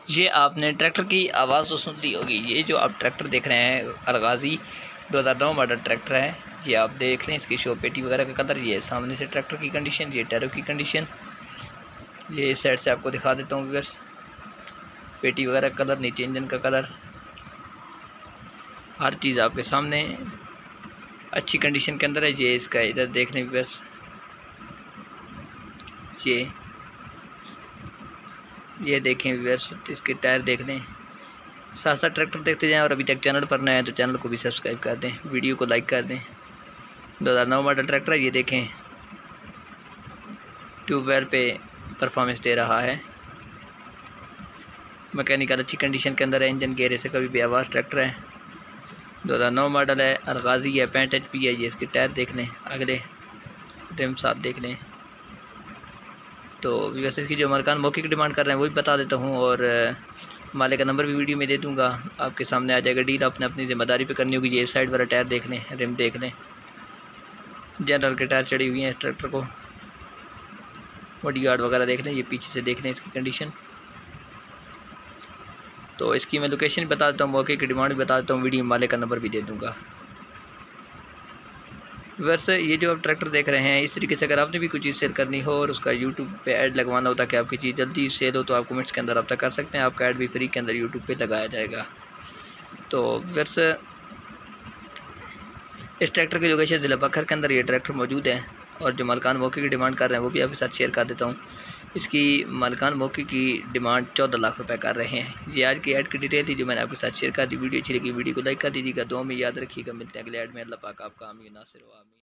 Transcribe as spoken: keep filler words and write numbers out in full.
ये आपने ट्रैक्टर की आवाज़ तो सुन ली होगी। ये जो आप ट्रैक्टर देख रहे हैं अलगाज़ी दो हज़ार नौ मॉडल ट्रैक्टर है। ये आप देख लें, इसकी शो पेटी वगैरह का कलर, ये सामने से ट्रैक्टर की कंडीशन, ये टायरों की कंडीशन, ये इस साइड से आपको दिखा देता हूँ व्यूअर्स। पेटी वगैरह का कलर, नीचे इंजन का कलर, हर चीज़ आपके सामने अच्छी कंडीशन के अंदर है। ये इसका इधर देख लें व्यूअर्स, ये ये देखें व्यूअर्स, इसके टायर देख लें। साथ साथ ट्रैक्टर देखते जाएं और अभी तक चैनल पर नए हैं तो चैनल को भी सब्सक्राइब कर दें, वीडियो को लाइक कर दें। दो हज़ार नौ मॉडल ट्रैक्टर है। ये देखें ट्यूबवेल पे परफॉर्मेंस दे रहा है, मैकेनिकल अच्छी कंडीशन के अंदर है। इंजन गेयर से कभी भी आवाज़ ट्रैक्टर है। दो हज़ार नौ मॉडल है, अलगाज़ी है, पैंठ एच पी है। ये इसके टायर देख लें, अगले रिम साथ देख लें। तो वैसे इसकी जो मरकान मौके की डिमांड कर रहे हैं वो भी बता देता हूँ, और मालिक का नंबर भी वीडियो में दे दूँगा, आपके सामने आ जाएगा। डील आपने अपनी ज़िम्मेदारी पे करनी होगी। ये साइड वाला टायर देख लें, रिम देख लें, जनरल के टायर चढ़ी हुई हैं इस ट्रैक्टर को। बॉडी गार्ड वगैरह देख लें, ये पीछे से देख लें इसकी कंडीशन। तो इसकी मैं लोकेशन बता देता हूँ, मौके की डिमांड भी बता देता हूँ, वीडियो में मालिक का नंबर भी दे दूँगा। वैसे ये जो आप ट्रैक्टर देख रहे हैं, इस तरीके से अगर आपने भी कोई चीज़ सेल करनी हो और उसका यूट्यूब पे ऐड लगवाना हो ताकि आपकी चीज़ जल्दी सेल हो, तो आप कमेंट्स के अंदर रब्ता कर सकते हैं। आपका ऐड भी फ्री के अंदर यूट्यूब पे लगाया जाएगा। तो वैसे इस ट्रैक्टर की लोकेशन ज़िला बखर के अंदर ये ट्रैक्टर मौजूद है, और जो मालकान मौके की डिमांड कर रहे हैं वो भी आपके साथ शेयर कर देता हूँ। इसकी मालकान मौके की डिमांड चौदह लाख रुपए कर रहे हैं। ये आज की ऐड की डिटेल थी जो मैंने आपके साथ शेयर कर दी। वीडियो अच्छी लगी, वीडियो को लाइक कर दीजिएगा, दुआ में याद रखिएगा। मिलते हैं अगले ऐड में। अल्लाह पाक आपका आमीन नासिर व आमीन।